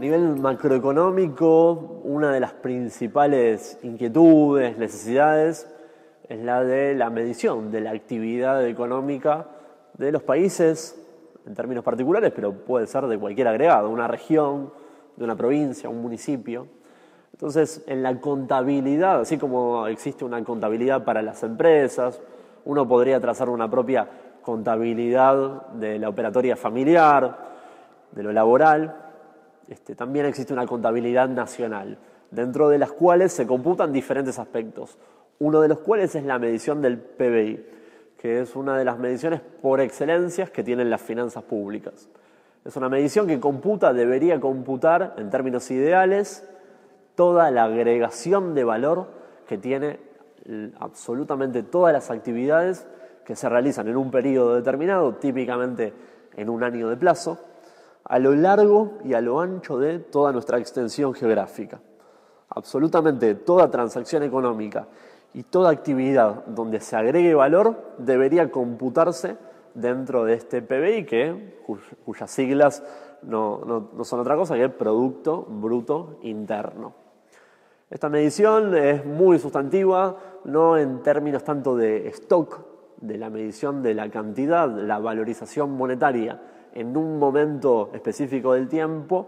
nivel macroeconómico, una de las principales inquietudes, necesidades, es la de la medición de la actividad económica de los países, en términos particulares, pero puede ser de cualquier agregado, una región, de una provincia, un municipio. Entonces, en la contabilidad, así como existe una contabilidad para las empresas, uno podría trazar una propia contabilidad de la operatoria familiar, de lo laboral. También existe una contabilidad nacional, dentro de las cuales se computan diferentes aspectos. Uno de los cuales es la medición del PBI, que es una de las mediciones por excelencia que tienen las finanzas públicas. Es una medición que debería computar, en términos ideales, toda la agregación de valor que tiene absolutamente todas las actividades que se realizan en un periodo determinado, típicamente en un año de plazo, a lo largo y a lo ancho de toda nuestra extensión geográfica. Absolutamente toda transacción económica y toda actividad donde se agregue valor debería computarse dentro de este PBI, cuyas siglas no son otra cosa que Producto Bruto Interno. Esta medición es muy sustantiva, no en términos tanto de stock, de la medición de la cantidad, la valorización monetaria en un momento específico del tiempo,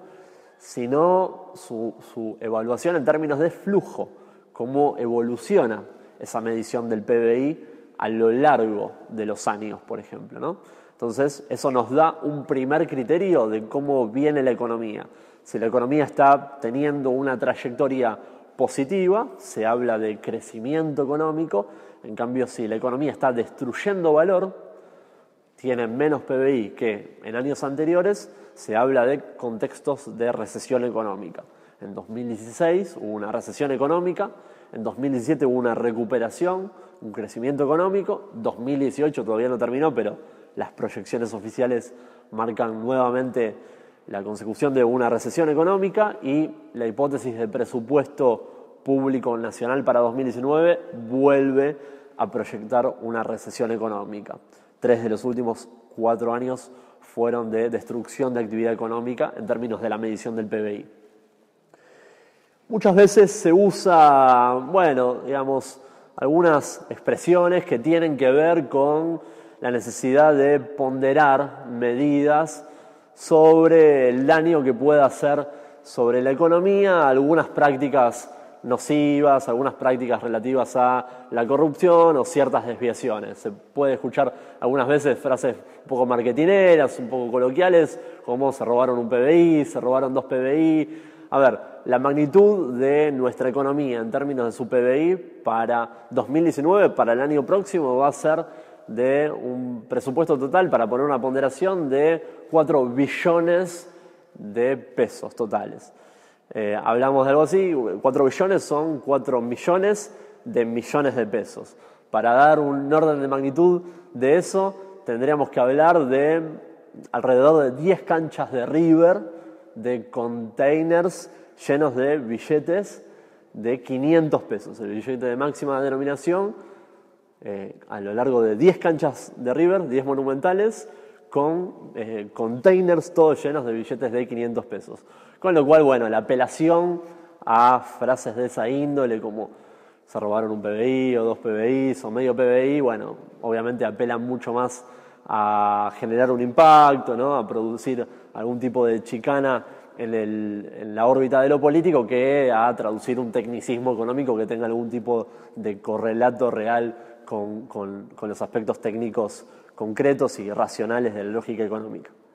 sino su evaluación en términos de flujo, cómo evoluciona esa medición del PBI a lo largo de los años, por ejemplo, ¿no? Entonces, eso nos da un primer criterio de cómo viene la economía. Si la economía está teniendo una trayectoria positiva, se habla de crecimiento económico. En cambio, si la economía está destruyendo valor, tiene menos PBI que en años anteriores, se habla de contextos de recesión económica. En 2016 hubo una recesión económica, en 2017 hubo una recuperación, un crecimiento económico, 2018 todavía no terminó, pero las proyecciones oficiales marcan nuevamente la consecución de una recesión económica y la hipótesis de presupuesto público nacional para 2019 vuelve a proyectar una recesión económica. 3 de los últimos 4 años fueron de destrucción de actividad económica en términos de la medición del PBI. Muchas veces se usa, algunas expresiones que tienen que ver con la necesidad de ponderar medidas sobre el daño que pueda hacer sobre la economía, algunas prácticas nocivas, algunas prácticas relativas a la corrupción o ciertas desviaciones. Se puede escuchar algunas veces frases un poco marketineras, un poco coloquiales, como se robaron un PBI, se robaron 2 PBI. A ver, la magnitud de nuestra economía en términos de su PBI para 2019, para el año próximo, va a ser de un presupuesto total, para poner una ponderación, de 4 billones de pesos totales. Hablamos de algo así, 4 billones son 4 millones de millones de pesos. Para dar un orden de magnitud de eso, tendríamos que hablar de alrededor de 10 canchas de River, de containers llenos de billetes de 500 pesos. El billete de máxima denominación, a lo largo de 10 canchas de River, 10 monumentales, con containers todos llenos de billetes de 500 pesos. Con lo cual, la apelación a frases de esa índole, como se robaron un PBI o 2 PBIs o medio PBI, obviamente apelan mucho más a generar un impacto, ¿no? A producir algún tipo de chicana en la órbita de lo político, que a traducir un tecnicismo económico que tenga algún tipo de correlato real con los aspectos técnicos concretos y racionales de la lógica económica.